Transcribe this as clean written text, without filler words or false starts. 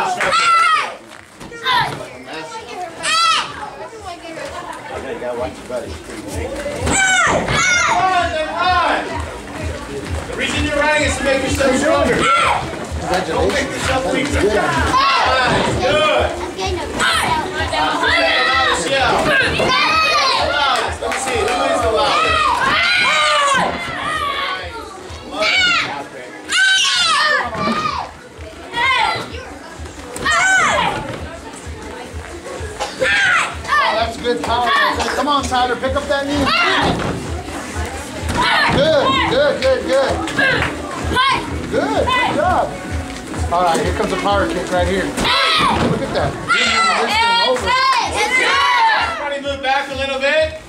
Okay, you gotta watch your buddy. Run! The reason you're running is to make yourself stronger. Don't make yourself weaker. Good. Loudest yell. Loudest. Let me see. Who is the loudest? That's good power. Come on, Tyler, pick up that knee. Good. Good job. All right, here comes a power kick right here. Look at that. Everybody move back a little bit.